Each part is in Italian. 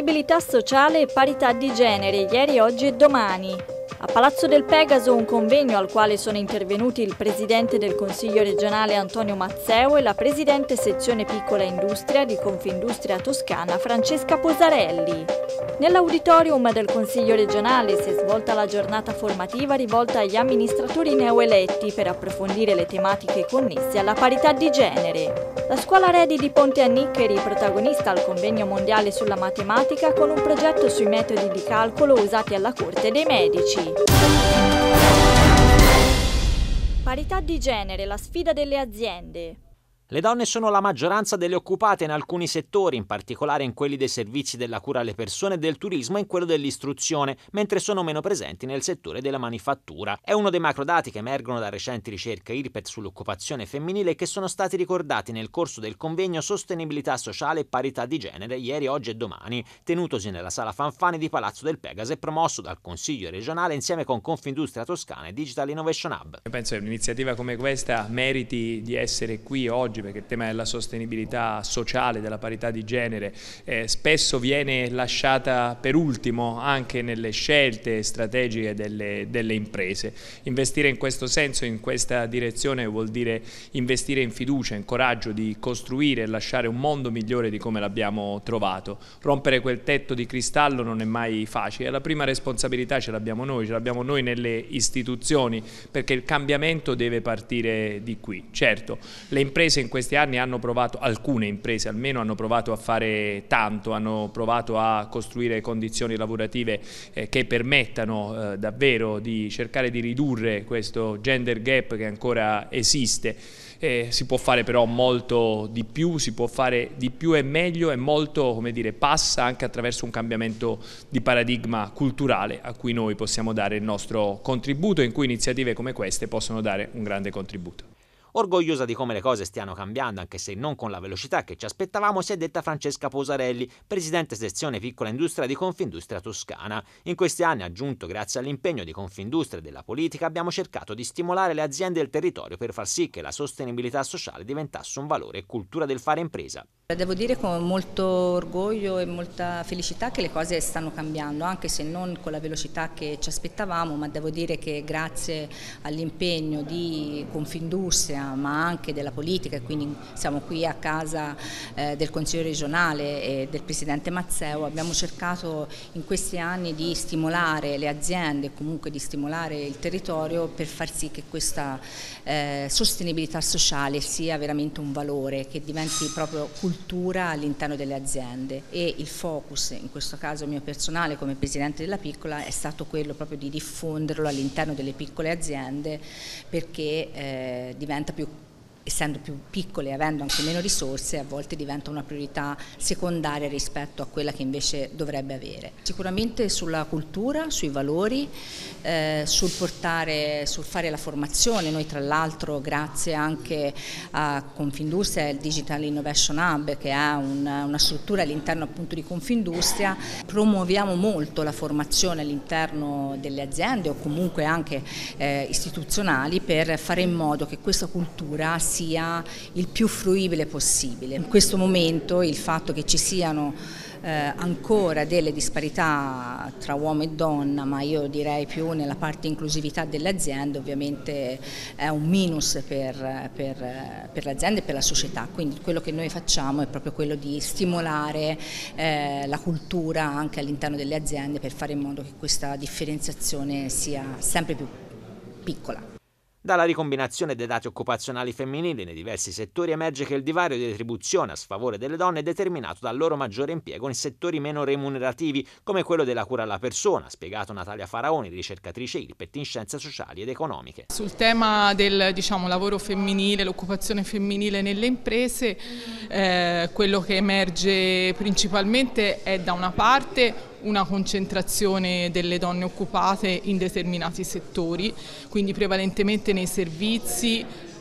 Sostenibilità sociale e parità di genere, ieri, oggi e domani. A Palazzo del Pegaso un convegno al quale sono intervenuti il presidente del Consiglio regionale Antonio Mazzeo e la presidente sezione piccola industria di Confindustria Toscana Francesca Posarelli. Nell'auditorium del Consiglio regionale si è svolta la giornata formativa rivolta agli amministratori neoeletti per approfondire le tematiche connesse alla parità di genere. La scuola Redi di Ponte a Niccheri, protagonista al convegno mondiale sulla matematica con un progetto sui metodi di calcolo usati alla corte dei medici. Parità di genere, la sfida delle aziende. Le donne sono la maggioranza delle occupate in alcuni settori, in particolare in quelli dei servizi della cura alle persone, del turismo e in quello dell'istruzione, mentre sono meno presenti nel settore della manifattura. È uno dei macrodati che emergono da recenti ricerche IRPET sull'occupazione femminile e che sono stati ricordati nel corso del convegno Sostenibilità sociale e parità di genere ieri, oggi e domani, tenutosi nella sala Fanfani di Palazzo del Pegaso e promosso dal Consiglio regionale insieme con Confindustria Toscana e Digital Innovation Hub. Io penso che un'iniziativa come questa meriti di essere qui oggi, perché il tema della sostenibilità sociale, della parità di genere spesso viene lasciata per ultimo anche nelle scelte strategiche delle imprese. Investire in questo senso, in questa direzione, vuol dire investire in fiducia, in coraggio di costruire e lasciare un mondo migliore di come l'abbiamo trovato. Rompere quel tetto di cristallo non è mai facile, la prima responsabilità ce l'abbiamo noi nelle istituzioni, perché il cambiamento deve partire di qui. Certo, le imprese in questi anni hanno provato, alcune imprese almeno hanno provato a fare tanto, hanno provato a costruire condizioni lavorative che permettano davvero di cercare di ridurre questo gender gap che ancora esiste. Si può fare però molto di più, si può fare di più e meglio, e molto, come dire, passa anche attraverso un cambiamento di paradigma culturale a cui noi possiamo dare il nostro contributo, in cui iniziative come queste possono dare un grande contributo. Orgogliosa di come le cose stiano cambiando, anche se non con la velocità che ci aspettavamo, si è detta Francesca Posarelli, presidente sezione piccola industria di Confindustria Toscana. In questi anni, ha aggiunto, grazie all'impegno di Confindustria e della politica, abbiamo cercato di stimolare le aziende del territorio per far sì che la sostenibilità sociale diventasse un valore e cultura del fare impresa. Devo dire con molto orgoglio e molta felicità che le cose stanno cambiando, anche se non con la velocità che ci aspettavamo, ma devo dire che grazie all'impegno di Confindustria, ma anche della politica, e quindi siamo qui a casa del Consiglio regionale e del Presidente Mazzeo, abbiamo cercato in questi anni di stimolare le aziende, comunque di stimolare il territorio per far sì che questa sostenibilità sociale sia veramente un valore, che diventi proprio cultura all'interno delle aziende, e il focus, in questo caso mio personale come Presidente della Piccola, è stato quello proprio di diffonderlo all'interno delle piccole aziende, perché diventa più, essendo più piccole e avendo anche meno risorse, a volte diventa una priorità secondaria rispetto a quella che invece dovrebbe avere. Sicuramente sulla cultura, sui valori, sul fare la formazione. Noi tra l'altro, grazie anche a Confindustria e al Digital Innovation Hub, che è una struttura all'interno appunto di Confindustria, promuoviamo molto la formazione all'interno delle aziende o comunque anche istituzionali, per fare in modo che questa cultura sia il più fruibile possibile. In questo momento il fatto che ci siano ancora delle disparità tra uomo e donna, ma io direi più nella parte inclusività delle aziende, ovviamente è un minus per l'azienda e per la società. Quindi quello che noi facciamo è proprio quello di stimolare la cultura anche all'interno delle aziende, per fare in modo che questa differenziazione sia sempre più piccola. Dalla ricombinazione dei dati occupazionali femminili nei diversi settori emerge che il divario di retribuzione a sfavore delle donne è determinato dal loro maggiore impiego in settori meno remunerativi, come quello della cura alla persona, ha spiegato Natalia Faraoni, ricercatrice IRPET in scienze sociali ed economiche. Sul tema del lavoro femminile, l'occupazione femminile nelle imprese, quello che emerge principalmente è, da una parte, una concentrazione delle donne occupate in determinati settori, quindi prevalentemente nei servizi,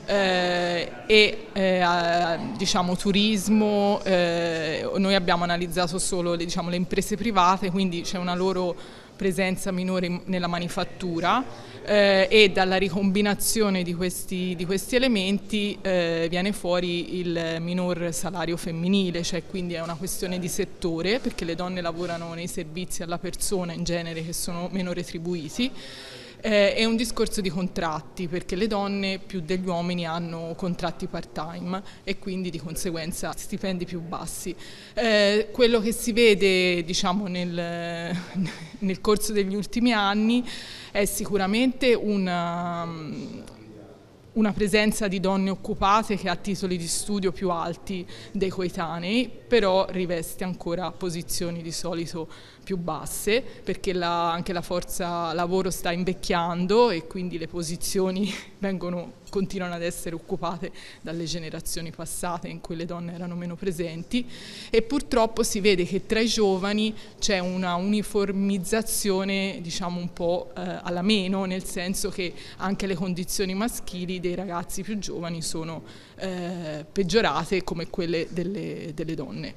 diciamo turismo, noi abbiamo analizzato solo le imprese private, quindi c'è una loro presenza minore nella manifattura, e dalla ricombinazione di questi elementi viene fuori il minor salario femminile, cioè quindi è una questione di settore, perché le donne lavorano nei servizi alla persona in genere che sono meno retribuiti. È un discorso di contratti, perché le donne più degli uomini hanno contratti part-time e quindi di conseguenza stipendi più bassi. Quello che si vede, diciamo, nel corso degli ultimi anni è sicuramente una presenza di donne occupate che ha titoli di studio più alti dei coetanei, però riveste ancora posizioni di solito più basse, perché anche la forza lavoro sta invecchiando e quindi le posizioni continuano ad essere occupate dalle generazioni passate in cui le donne erano meno presenti, e purtroppo si vede che tra i giovani c'è una uniformizzazione, diciamo, un po' alla meno, nel senso che anche le condizioni maschili dei ragazzi più giovani sono peggiorate come quelle delle donne.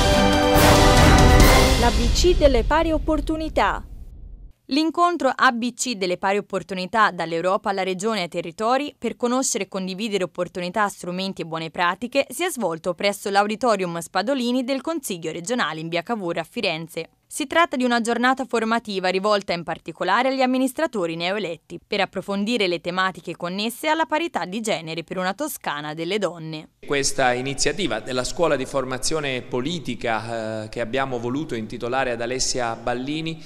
L'ABC delle pari opportunità. L'incontro ABC delle pari opportunità dall'Europa alla Regione ai territori per conoscere e condividere opportunità, strumenti e buone pratiche si è svolto presso l'Auditorium Spadolini del Consiglio regionale in via Cavour a Firenze. Si tratta di una giornata formativa rivolta in particolare agli amministratori neoeletti per approfondire le tematiche connesse alla parità di genere per una Toscana delle donne. Questa iniziativa della scuola di formazione politica che abbiamo voluto intitolare ad Alessia Ballini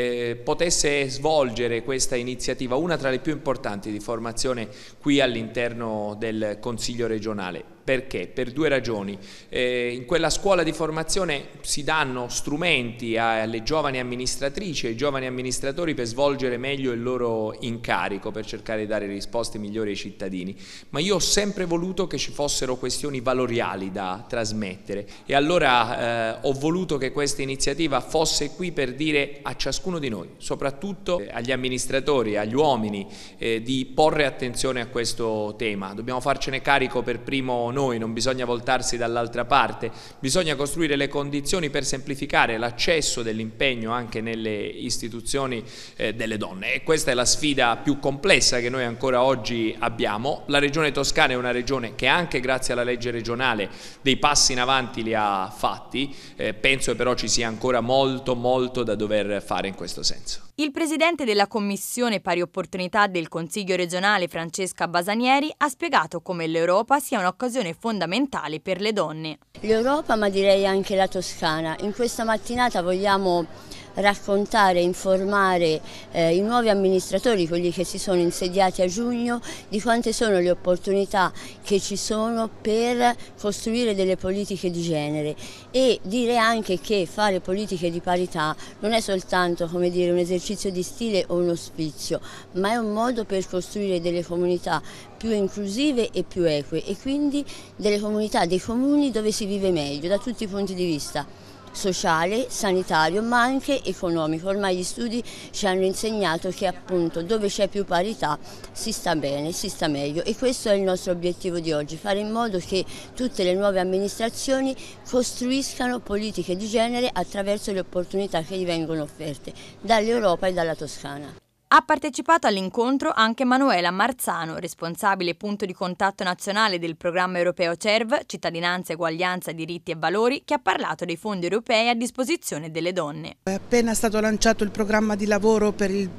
potesse svolgere questa iniziativa, una tra le più importanti di formazione qui all'interno del Consiglio regionale. Perché? Per due ragioni. In quella scuola di formazione si danno strumenti alle giovani amministratrici e ai giovani amministratori per svolgere meglio il loro incarico, per cercare di dare risposte migliori ai cittadini. Ma io ho sempre voluto che ci fossero questioni valoriali da trasmettere, e allora ho voluto che questa iniziativa fosse qui per dire a ciascuno di noi, soprattutto agli amministratori, agli uomini, di porre attenzione a questo tema. Dobbiamo farcene carico per primo noi, non bisogna voltarsi dall'altra parte, bisogna costruire le condizioni per semplificare l'accesso dell'impegno anche nelle istituzioni delle donne, e questa è la sfida più complessa che noi ancora oggi abbiamo. La Regione Toscana è una regione che anche grazie alla legge regionale dei passi in avanti li ha fatti, penso però ci sia ancora molto da dover fare in questo senso. Il presidente della Commissione Pari Opportunità del Consiglio regionale, Francesca Basanieri, ha spiegato come l'Europa sia un'occasione fondamentale per le donne. L'Europa, ma direi anche la Toscana. In questa mattinata vogliamo raccontare e informare i nuovi amministratori, quelli che si sono insediati a giugno, di quante sono le opportunità che ci sono per costruire delle politiche di genere, e dire anche che fare politiche di parità non è soltanto, come dire, un esercizio di stile o uno sfizio, ma è un modo per costruire delle comunità più inclusive e più eque, e quindi delle comunità, dei comuni dove si vive meglio da tutti i punti di vista sociale, sanitario, ma anche economico. Ormai gli studi ci hanno insegnato che appunto dove c'è più parità si sta bene, si sta meglio, e questo è il nostro obiettivo di oggi: fare in modo che tutte le nuove amministrazioni costruiscano politiche di genere attraverso le opportunità che gli vengono offerte dall'Europa e dalla Toscana. Ha partecipato all'incontro anche Manuela Marzano, responsabile punto di contatto nazionale del programma europeo CERV, Cittadinanza, Eguaglianza, Diritti e Valori, che ha parlato dei fondi europei a disposizione delle donne. È appena stato lanciato il programma di lavoro per il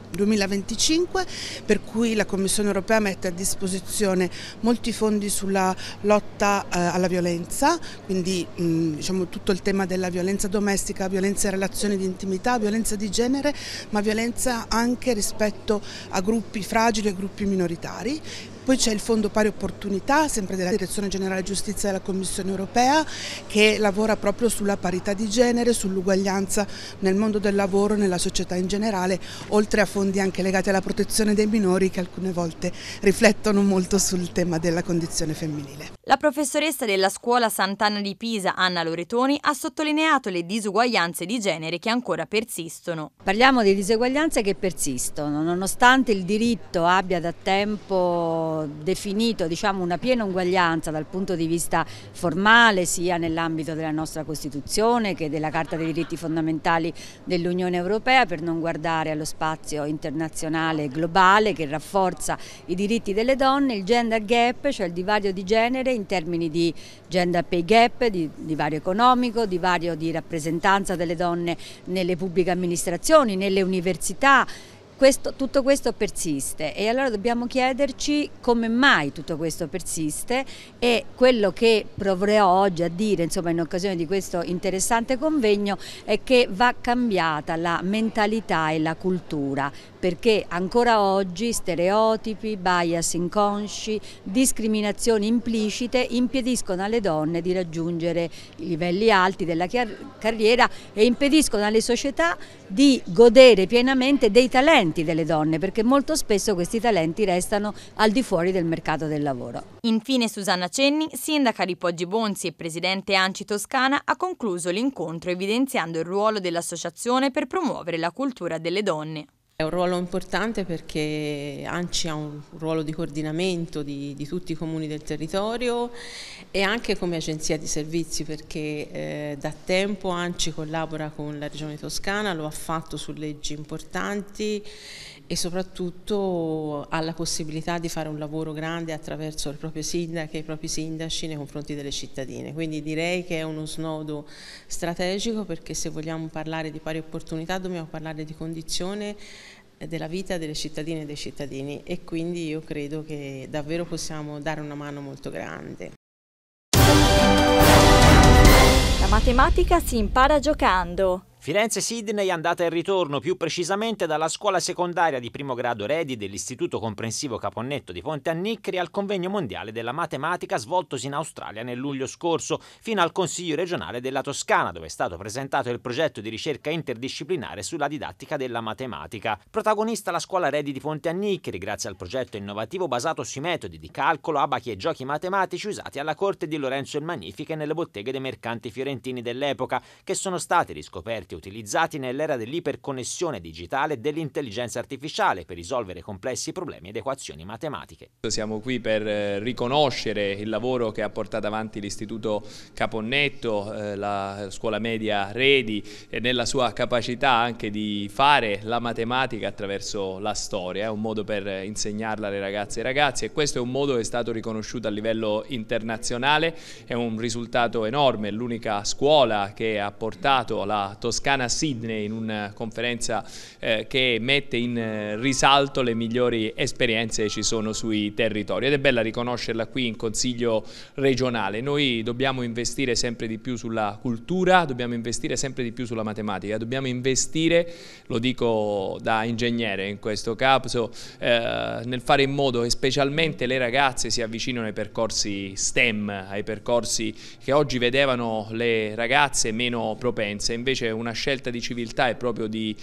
2025, per cui la Commissione europea mette a disposizione molti fondi sulla lotta alla violenza, quindi diciamo tutto il tema della violenza domestica, violenza in relazioni di intimità, violenza di genere, ma violenza anche rispetto a gruppi fragili e gruppi minoritari. Poi c'è il Fondo Pari Opportunità, sempre della Direzione Generale Giustizia della Commissione Europea, che lavora proprio sulla parità di genere, sull'uguaglianza nel mondo del lavoro, nella società in generale, oltre a fondi anche legati alla protezione dei minori, che alcune volte riflettono molto sul tema della condizione femminile. La professoressa della Scuola Sant'Anna di Pisa, Anna Loretoni, ha sottolineato le disuguaglianze di genere che ancora persistono. Parliamo di diseguaglianze che persistono, nonostante il diritto abbia da tempo abbiamo definito, diciamo, una piena uguaglianza dal punto di vista formale, sia nell'ambito della nostra Costituzione che della Carta dei diritti fondamentali dell'Unione Europea, per non guardare allo spazio internazionale e globale che rafforza i diritti delle donne, il gender gap, cioè il divario di genere in termini di gender pay gap, di divario economico, divario di rappresentanza delle donne nelle pubbliche amministrazioni, nelle università. Tutto questo persiste e allora dobbiamo chiederci come mai tutto questo persiste, e quello che proverò oggi a dire, insomma, in occasione di questo interessante convegno, è che va cambiata la mentalità e la cultura, perché ancora oggi stereotipi, bias inconsci, discriminazioni implicite impediscono alle donne di raggiungere i livelli alti della carriera e impediscono alle società di godere pienamente dei talenti delle donne, perché molto spesso questi talenti restano al di fuori del mercato del lavoro. Infine Susanna Cenni, sindaca di Poggi Bonzi e presidente ANCI Toscana, ha concluso l'incontro evidenziando il ruolo dell'associazione per promuovere la cultura delle donne. È un ruolo importante perché ANCI ha un ruolo di coordinamento di tutti i comuni del territorio e anche come agenzia di servizi, perché da tempo ANCI collabora con la Regione Toscana, lo ha fatto su leggi importanti e soprattutto ha la possibilità di fare un lavoro grande attraverso le proprie sindache e i propri sindaci nei confronti delle cittadine. Quindi direi che è uno snodo strategico, perché se vogliamo parlare di pari opportunità dobbiamo parlare di condizione della vita delle cittadine e dei cittadini, e quindi io credo che davvero possiamo dare una mano molto grande. La matematica si impara giocando. Firenze-Sydney andata e ritorno, più precisamente dalla scuola secondaria di primo grado Redi dell'Istituto Comprensivo Caponnetto di Ponte Anniccheri al convegno mondiale della matematica svoltosi in Australia nel luglio scorso, fino al Consiglio regionale della Toscana, dove è stato presentato il progetto di ricerca interdisciplinare sulla didattica della matematica. Protagonista la scuola Redi di Ponte Anniccheri, grazie al progetto innovativo basato sui metodi di calcolo, abachi e giochi matematici usati alla corte di Lorenzo il Magnifico e nelle botteghe dei mercanti fiorentini dell'epoca, che sono stati riscoperti e utilizzati nell'era dell'iperconnessione digitale e dell'intelligenza artificiale per risolvere complessi problemi ed equazioni matematiche. Siamo qui per riconoscere il lavoro che ha portato avanti l'Istituto Caponnetto, la scuola media Redi, nella sua capacità anche di fare la matematica attraverso la storia. È un modo per insegnarla alle ragazze e ai ragazzi, e questo è un modo che è stato riconosciuto a livello internazionale. È un risultato enorme, è l'unica scuola che ha portato la Toscana a Sydney in una conferenza che mette in risalto le migliori esperienze che ci sono sui territori, ed è bella riconoscerla qui in Consiglio regionale. Noi dobbiamo investire sempre di più sulla cultura, dobbiamo investire sempre di più sulla matematica, dobbiamo investire, lo dico da ingegnere in questo caso, nel fare in modo che specialmente le ragazze si avvicinino ai percorsi STEM, ai percorsi che oggi vedevano le ragazze meno propense. Invece una scelta di civiltà è proprio di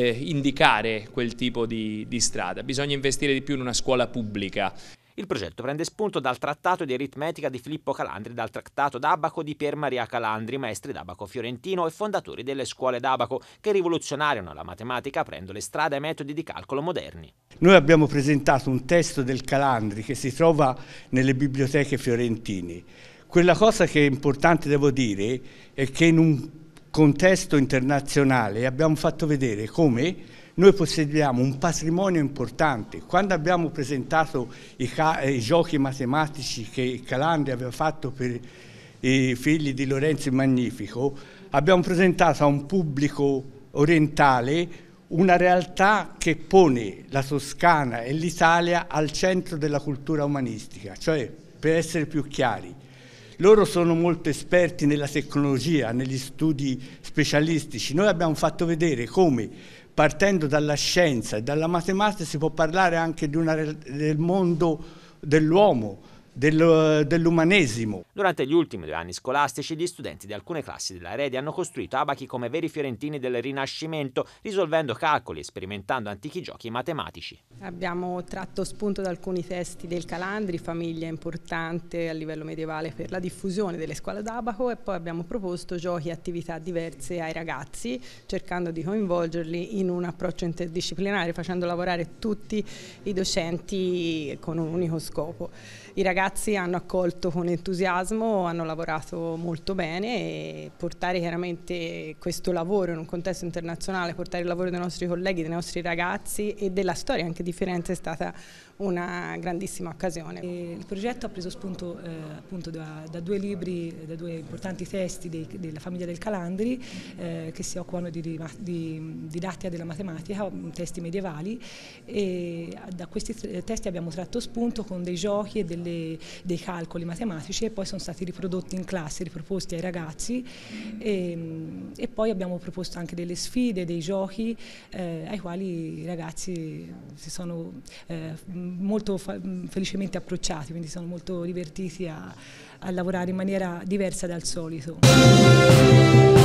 indicare quel tipo di strada. Bisogna investire di più in una scuola pubblica. Il progetto prende spunto dal trattato di aritmetica di Filippo Calandri e dal trattato d'abaco di Pier Maria Calandri, maestri d'abaco fiorentino e fondatori delle scuole d'abaco, che rivoluzionariano la matematica aprendo le strade ai metodi di calcolo moderni. Noi abbiamo presentato un testo del Calandri che si trova nelle biblioteche fiorentine. Quella cosa che è importante, devo dire, è che in un contesto internazionale abbiamo fatto vedere come noi possediamo un patrimonio importante. Quando abbiamo presentato i giochi matematici che Calandri aveva fatto per i figli di Lorenzo il Magnifico, abbiamo presentato a un pubblico orientale una realtà che pone la Toscana e l'Italia al centro della cultura umanistica, cioè, per essere più chiari, loro sono molto esperti nella tecnologia, negli studi specialistici. Noi abbiamo fatto vedere come, partendo dalla scienza e dalla matematica, si può parlare anche del mondo dell'uomo, dell'umanesimo. Durante gli ultimi 2 anni scolastici, gli studenti di alcune classi della Redi hanno costruito abachi come veri fiorentini del Rinascimento, risolvendo calcoli e sperimentando antichi giochi matematici. Abbiamo tratto spunto da alcuni testi del Calandri, famiglia importante a livello medievale per la diffusione delle scuole d'abaco, e poi abbiamo proposto giochi e attività diverse ai ragazzi, cercando di coinvolgerli in un approccio interdisciplinare, facendo lavorare tutti i docenti con un unico scopo. I ragazzi hanno accolto con entusiasmo, hanno lavorato molto bene, e portare chiaramente questo lavoro in un contesto internazionale, portare il lavoro dei nostri colleghi, dei nostri ragazzi e della storia anche di Firenze è stata una grandissima occasione. Il progetto ha preso spunto appunto da 2 libri, da 2 importanti testi della famiglia del Calandri che si occupano di didattica della matematica, testi medievali, e da questi testi abbiamo tratto spunto con dei giochi e dei calcoli matematici, e poi sono stati riprodotti in classe, riproposti ai ragazzi, e poi abbiamo proposto anche delle sfide, dei giochi ai quali i ragazzi si sono molto felicemente approcciati, quindi sono molto divertiti a lavorare in maniera diversa dal solito.